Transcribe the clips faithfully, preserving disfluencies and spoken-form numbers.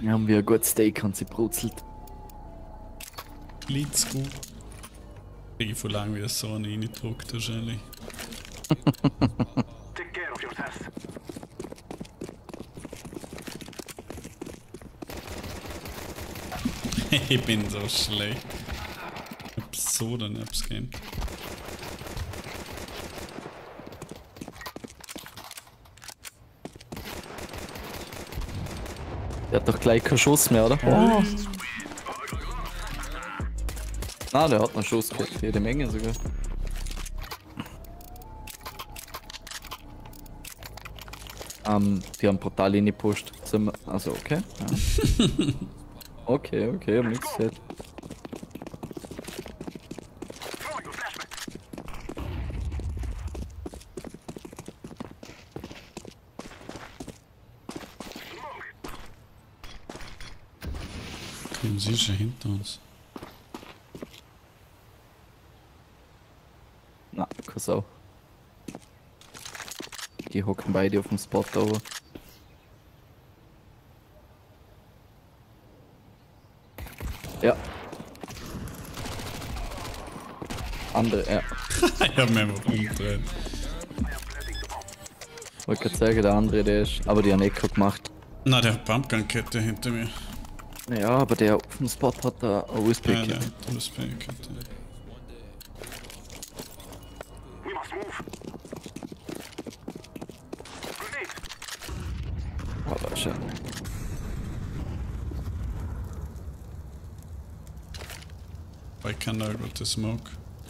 Wir haben wir ein gutes Steak und sie brutzelt. Let's go. Krieg ich voll lang wie so eine reingedruckt wahrscheinlich. Take care of yourself. Ich bin so schlecht. Ich hab so den Apps gehen. Der hat doch gleich keinen Schuss mehr, oder? Oh. Ah, der hat noch einen Schuss gehabt, jede Menge sogar. Ähm, die haben brutal reingepusht. Also, okay. Ja. Okay, okay, hab nichts gesehen. Throwing a flashback. Kommen sie schon hinter uns? Na, keine Sau. Die hocken beide auf dem Spot da oben. Ja. Andere, ja. Ich hab mich einfach umgedreht. Wollte gerade sagen, der andere, der ist. Aber die haben Echo gemacht. Na, der hat Pumpgun-Kette hinter mir. Ja, aber der auf dem Spot hat da eine U S B Ja, der Kette. hat U S B-Kette. We must move. Grenade. Aber schon. I can now go to smoke.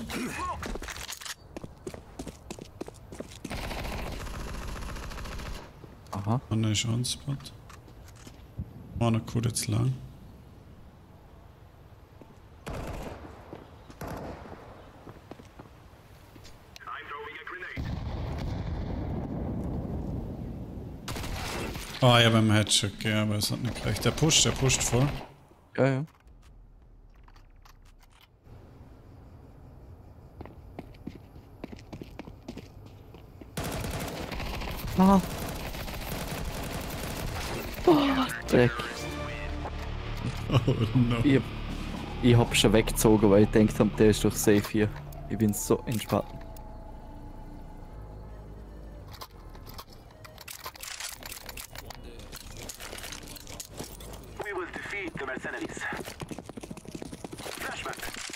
Aha. Einer ist on spot. Einer kommt jetzt lang. I'm throwing a grenade. Oh, ich hab ihm Headshot gegeben, aber es hat nicht gereicht. Der pusht, der pusht voll. Ja, ja. Ah. Oh, Dreck. Oh no. Ich, ich hab schon weggezogen, weil ich gedacht hab, der ist doch safe hier. Ich bin so entspannt. We will defeat the mercenaries. Flashback.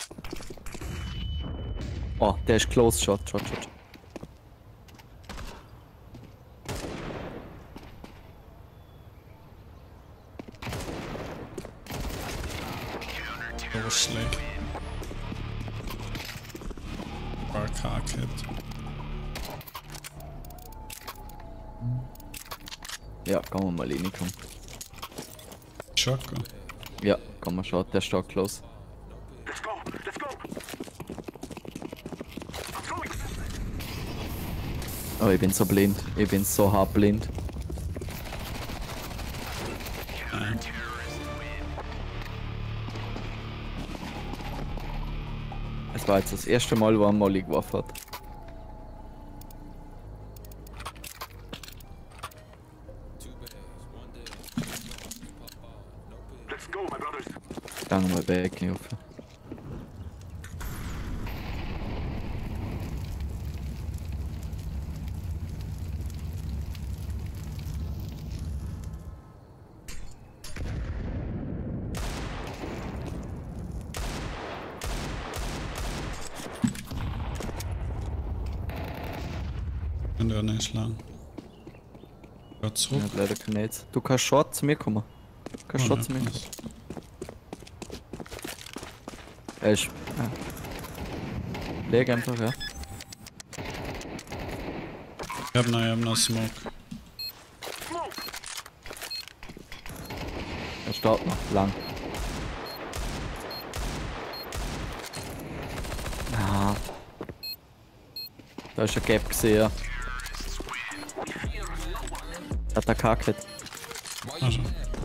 Oh, der ist close shot, shot, shot. So schlecht. War K-Kit. Ja, kann man mal reinkommen. Shotgun. Ja, kann man schauen, der steht close. Let's go. Let's go. I'm throwing. Oh, ich bin so blind. Ich bin so hart blind. Nein. Es war jetzt das erste Mal, wo er Molly geworfen hat. Let's go, my brothers. Gang mal weg, ich hoffe. Und der nicht lang. Gott Er zurück. hat leider keine Aids. Du kannst Short zu mir kommen. Du kannst Oh, Short ne, zu mir kommen. passt. Er ist. Ja. Leg einfach, ja. Ich hab noch, ich hab noch Smoke. Smoke. Er steht noch lang. Ja. Da ist ein Gap gesehen. Ja. Hat er K-Kit. Also.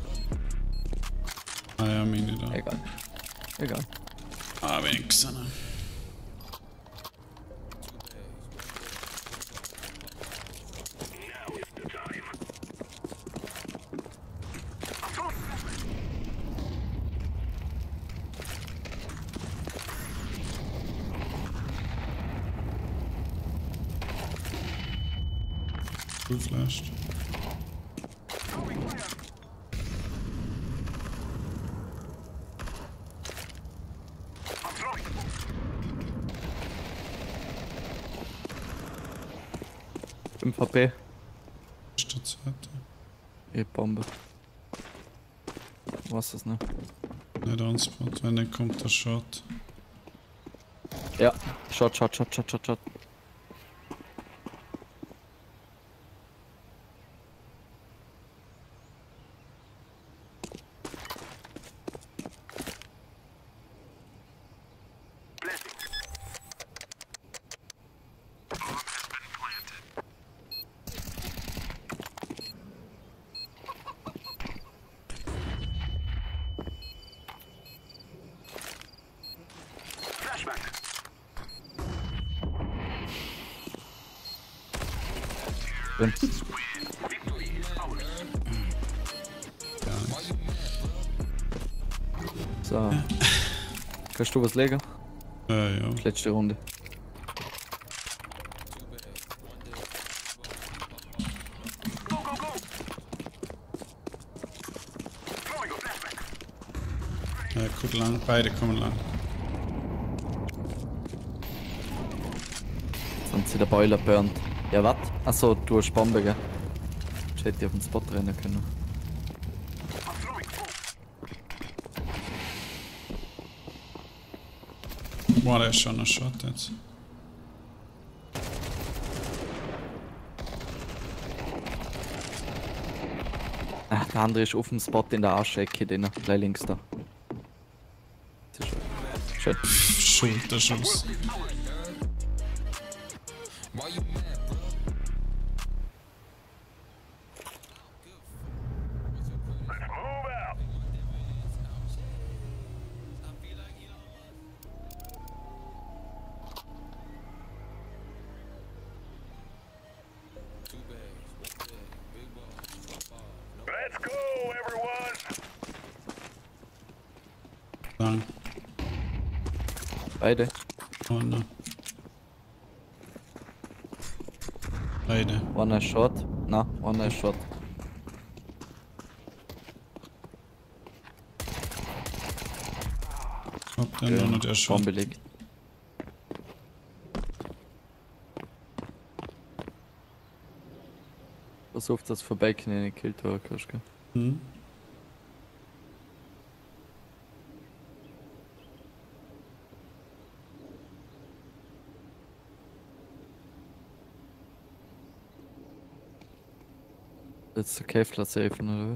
Ah ja, meine da. Egal. Egal. Ah, wenigstens. Now is the time. I'm throwing. Full flashed. I'm throwing. fünf H P. Erste Seite. E Bombe. Was das, ne? Nicht on-spot, wenn dann kommt der Shot. Ja. Shot, Shot, Shot, Shot, Shot, Shot. Blessing. Flashback. Bin. Victory is ours. Gar nichts. So. Kannst du was legen? Äh, ja. Letzte Runde. Go, go, go. Throwing a flashback. Ja, gut lang. Beide kommen lang. Sonst der Boiler burnt. Ja, wat? Achso, du hast Bombe, gell? Ich hätte auf den Spot rennen können. I'm throwing smoke. Boah, der ist schon ein Shot jetzt. Ach, der andere ist auf dem Spot in der Arschecke, den gleich links da. Das ist schön. Schulterschuss. Let's move out. Let's go, everyone. Lang. Beide. Oh ne. Beide. One nice shot. Na, one nice shot. Ob der noch nicht der Shot. Bombe liegt. Versucht das Vorbeiknien in den Killtower kannst, gell? Hm? Jetzt der Kevlar safen, oder?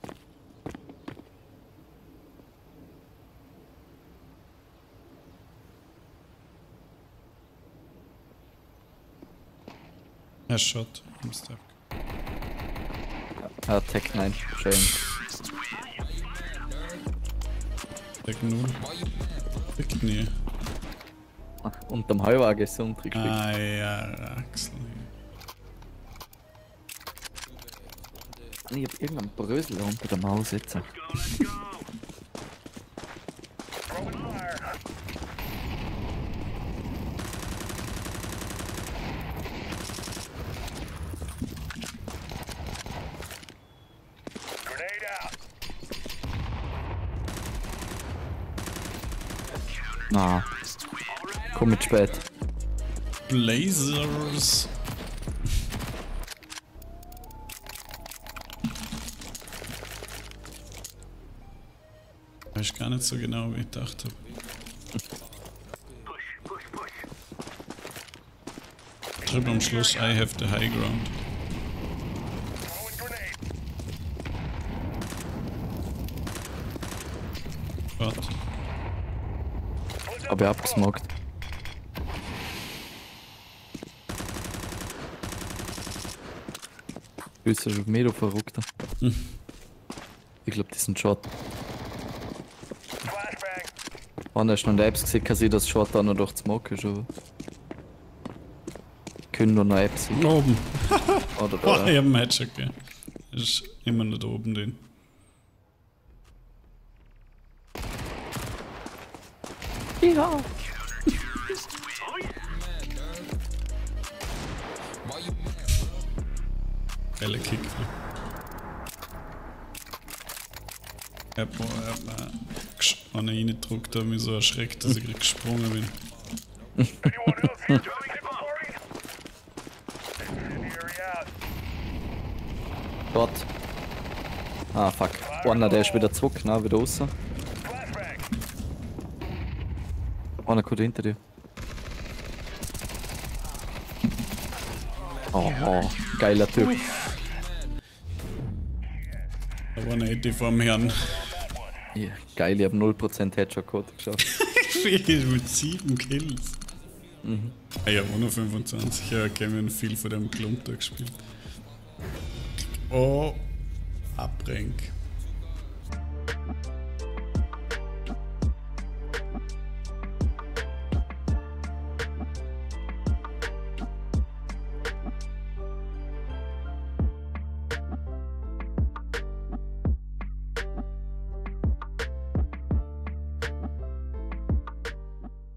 Er Shot im Step. Ja, Tech neun. Schön. Deck null. Deck nie. Ach, unterm Heuwagen ist so untergekriegt. Ah ja, Axel. Ich hab irgendeinen Brösel unter der Maus jetzt. Go, let's go. Throwing fire. Grenade out. Na, komm mit spät. Blazers. Weiß gar nicht so genau, wie ich dachte. Push, push, push. Schrieb am Schluss, I have the high ground. Throwing grenade. Warte. Hab ich abgesmockt. Grüße auf mir, du Verrückter. Hm. Ich glaub, die sind Shot. Flashbang. Wenn er schon in der Apps gesehen kann, sie das Shot da noch durch Smoke ist, aber. Können nur noch Apps sehen. Oben. Oder Oh, da. ich hab einen Headshot gegeben. Ist immer nicht oben drin. Ja. Geile Kickflip. Ich hab mir einen reingedruckt, da mich so erschreckt, dass ich gerade gesprungen bin. Anyone else here doing it for me? Incendiary out. Dort. Ah, fuck. Einer, der ist wieder zurück, ne? Wieder raus. Flashbang. Einer kommt hinter dir. Oh, geiler Typ. Da war eine Idee vom Herrn. Ja, geil, ich hab null Prozent Headshot-Code geschafft. Mit sieben Kills. Mhm. Ah ja, auch nur fünfundzwanzig. Ja, okay, wir haben viel von dem Klump da gespielt. Oh, Abrenk.